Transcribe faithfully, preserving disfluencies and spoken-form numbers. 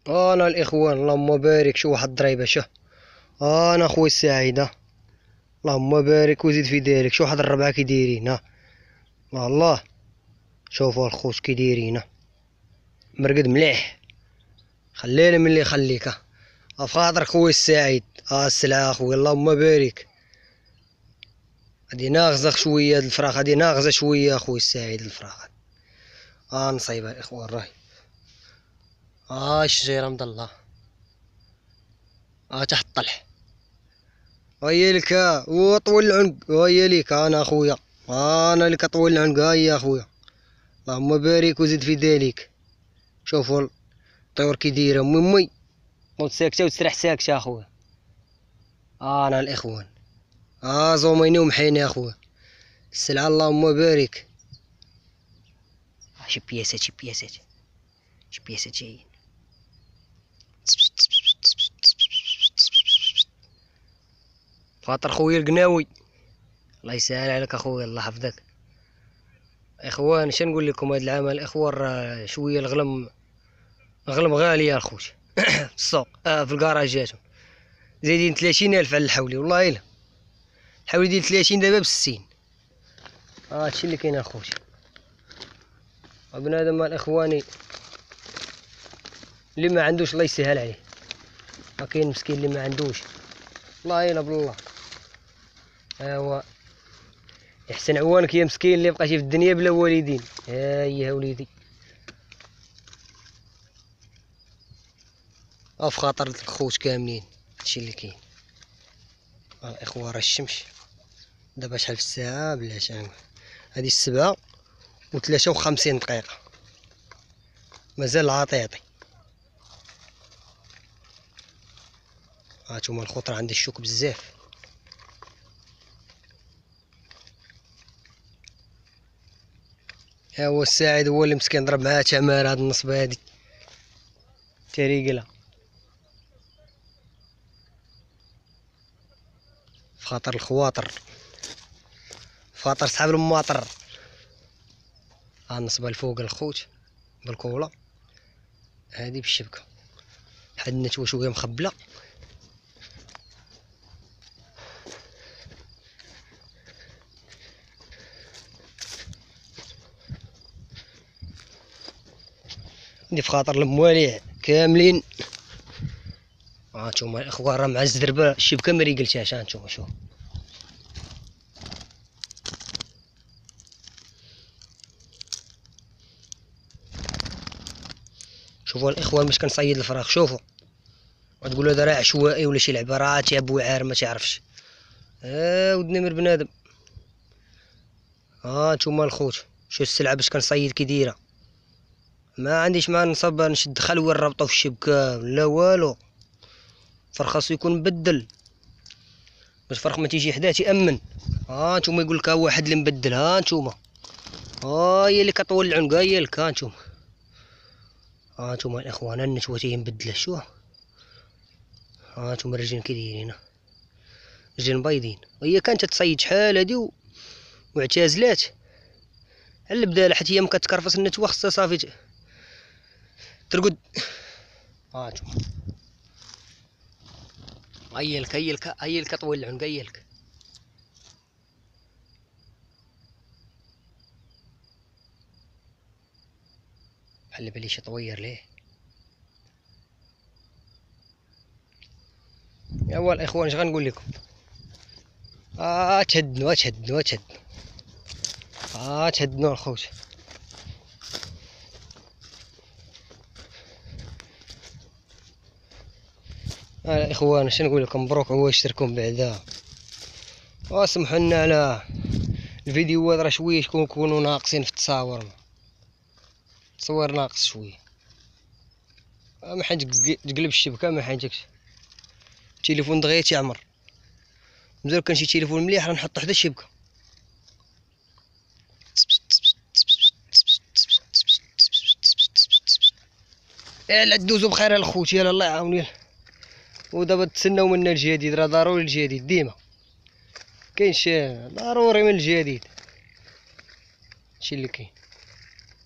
انا الاخوان اللهم بارك. شو واحد الضريبه شو. انا خويا السعيد ها. اللهم بارك وزيد في دارك. شو واحد الربعه كي دايرين ها. الله شوفوا الخوت كي دايرين ها. مرقد مليح. خلينا من اللي يخليك ها. افخاطر خويا السعيد. ها السلعه اخويا اللهم بارك. غادي ناغزه شويه هاد الفراخ. غادي ناغزه شويه اخويا السعيد الفراخ. ها نصيبها الاخوان راهي. ها الشجيره مضله. ها تحت الطلح. هيا لك وطول العنق. هيا ليك انا اخويا. انا اللي كطول العنق. هيا اخويا اللهم بارك وزيد في ذلك. شوفوا الطيور كي دايره مي تنوض ساكته وتسرح ساكته اخويا. انا الاخوان. ها زوميني ومحيني اخويا. السلعه اللهم بارك. شي بياسات شي بياسات شي بياسات جايين. فاطر خويا القناوي. الله يسهل عليك اخويا الله يحفظك. اخوان اش نقول لكم هذا العام الاخوان راه شويه الغلم الغلم غالي يا الخوت. في السوق آه في الكراجات زايدين ثلاثين الف على الحولي والله الا. الحولي ديال ثلاثين دابا بستين. ها هادشي اللي كاين اخوتي. بنادم الاخواني اللي ما عندوش الله يسهل عليه. ما كاين مسكين اللي ما عندوش والله الا بالله. ايوا يحسن عوانك يا مسكين اللي بقيتي في الدنيا بلا والدين. ها هي وليدي. اف خاطر الخوت كاملين. هادشي اللي كاين. الاخوه راه الشمس دابا شحال في الساعه بلاتي. هادي السبعة وثلاثة وخمسين دقيقه. مازال العطيطي. هانتوما الخوت راه عندي الشوك بزاف. ها هو السعيد هو اللي مسكين ضرب معاه تمار هاد النصبه هادي تريقله. فخاطر الخواطر فخاطر صحاب الماطر. ها النصبه الفوق الخوت بالكوله هادي بالشبكه. حد النتوه شويه مخبله. دي فخاطر المواليع كاملين. هانتوما الاخوان راه مع الزربه الشبكه ما ريقلتهاش. هانتوما شوف. شوفوا الاخوان باش كنصيد الفراخ. شوفوا وتقولوا هذا راه عشوائي ولا شي لعبه. راه تيعب وعار ما تعرفش. ها ودنا من بنادم. ها نتوما الخوت شو السلعه باش كنصيد كي دايره. ما عنديش ما نصب نشد خلوه نربطو في الشبكه لا والو. الفرخ خاصو يكون مبدل باش الفرخ ما تيجي حداه تيامن. ها نتوما يقول لك ها واحد اللي مبدل. ها نتوما ها هي اللي كطول العنق. هي لك ها نتوما. ها نتوما الاخوان النتوه تي مبدله. شو ها نتوما الرجلين كي دايرين. رجلين بيضين. وهي كانت تصيد شحال هادي و... واعتزلات على البداله حتى هي مكتكرفص النتوه خصها صافي ترقد. ها نتوما هي لك هي لك هي لك طول العنق. هي لك بحال بالي شي طوير ليه. ايوا الاخوان اش غنقول لكم. اه تهدنوا تهدنوا تهدنوا. اه تهدنوا الخوت. اه الاخوان اش نقول لكم. مبروك هو اشتركوا بعدا. واسمحوا لنا على الفيديوهات راه شويه شكون نكونوا ناقصين في التصاور. التصوير ناقص شويه. ما حيت تقلب الشبكه ما حيتكش. التليفون دغيا تيعمر. مزال كان شي تليفون مليح راه نحطو حدا الشبكه. يلا دوزو بخير الخوت. يلا الله يعاون. يلا ودابا تسناو منا الجديد. راه ضروري الجديد ديما كاين شي ضروري من الجديد. هادشي اللي كاين.